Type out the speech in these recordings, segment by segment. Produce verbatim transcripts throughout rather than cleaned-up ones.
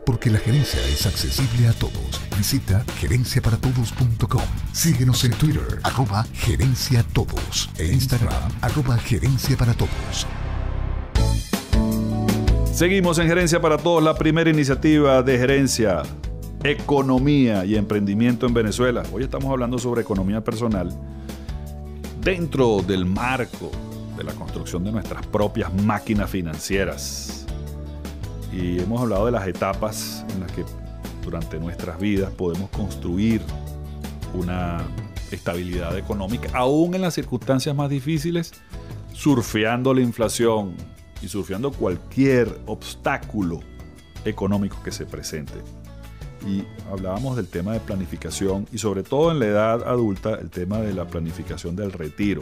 Porque la gerencia es accesible a todos. Visita gerencia para todos punto com. Síguenos en Twitter, arroba gerencia todos. E Instagram, arroba gerencia para todos. Seguimos en Gerencia para Todos, la primera iniciativa de gerencia, economía y emprendimiento en Venezuela. Hoy estamos hablando sobre economía personal dentro del marco de la construcción de nuestras propias máquinas financieras. Y hemos hablado de las etapas en las que durante nuestras vidas podemos construir una estabilidad económica, aún en las circunstancias más difíciles, surfeando la inflación y surfeando cualquier obstáculo económico que se presente. Y hablábamos del tema de planificación y sobre todo en la edad adulta el tema de la planificación del retiro.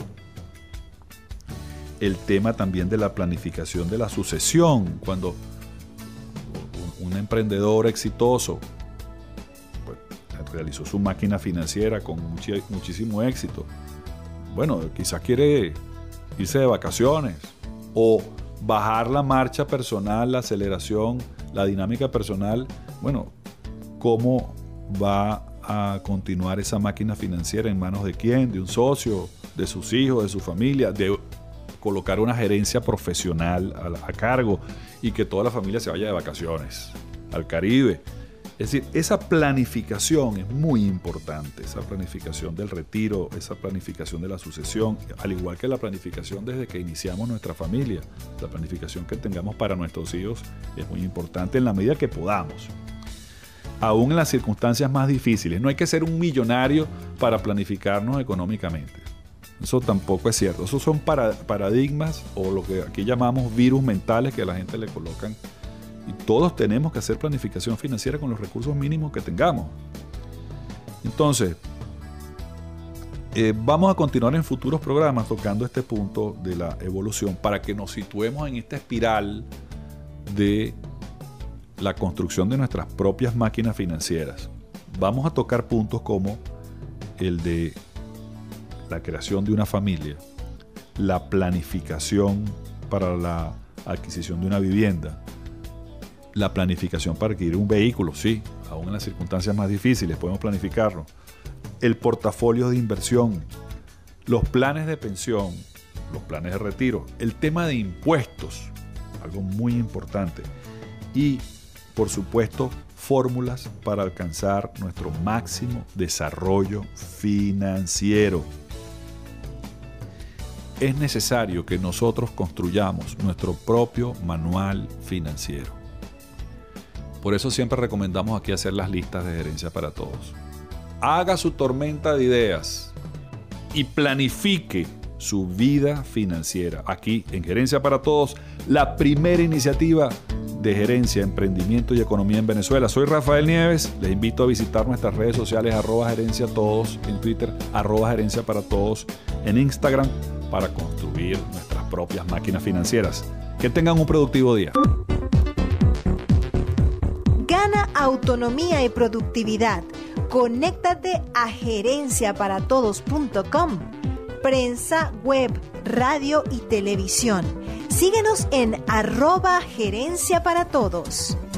El tema también de la planificación de la sucesión, cuando un, un emprendedor exitoso pues, realizó su máquina financiera con muchi, muchísimo éxito. Bueno, quizás quiere irse de vacaciones o bajar la marcha personal, la aceleración, la dinámica personal. Bueno, ¿cómo va a continuar esa máquina financiera? ¿En manos de quién? ¿De un socio? ¿De sus hijos? ¿De su familia? ¿De colocar una gerencia profesional a, a cargo y que toda la familia se vaya de vacaciones al Caribe? Es decir, esa planificación es muy importante, esa planificación del retiro, esa planificación de la sucesión, al igual que la planificación desde que iniciamos nuestra familia. La planificación que tengamos para nuestros hijos es muy importante en la medida que podamos. Aún en las circunstancias más difíciles. No hay que ser un millonario para planificarnos económicamente. Eso tampoco es cierto. Esos son para, paradigmas o lo que aquí llamamos virus mentales que a la gente le colocan. Y todos tenemos que hacer planificación financiera con los recursos mínimos que tengamos. Entonces, eh, vamos a continuar en futuros programas tocando este punto de la evolución para que nos situemos en esta espiral de la construcción de nuestras propias máquinas financieras. Vamos a tocar puntos como el de la creación de una familia, la planificación para la adquisición de una vivienda, la planificación para adquirir un vehículo, sí, aún en las circunstancias más difíciles podemos planificarlo, el portafolio de inversión, los planes de pensión, los planes de retiro, el tema de impuestos, algo muy importante, y por supuesto fórmulas para alcanzar nuestro máximo desarrollo financiero. Es necesario que nosotros construyamos nuestro propio manual financiero. Por eso siempre recomendamos aquí hacer las listas de gerencia para todos. Haga su tormenta de ideas y planifique su vida financiera. Aquí en Gerencia para Todos, la primera iniciativa de gerencia, emprendimiento y economía en Venezuela. Soy Rafael Nieves. Les invito a visitar nuestras redes sociales arroba gerencia todos en Twitter, arroba gerencia para todos en Instagram para construir nuestras propias máquinas financieras. Que tengan un productivo día. Gana autonomía y productividad. Conéctate a gerencia para todos punto com. Prensa, web, radio y televisión. Síguenos en arroba gerencia para todos.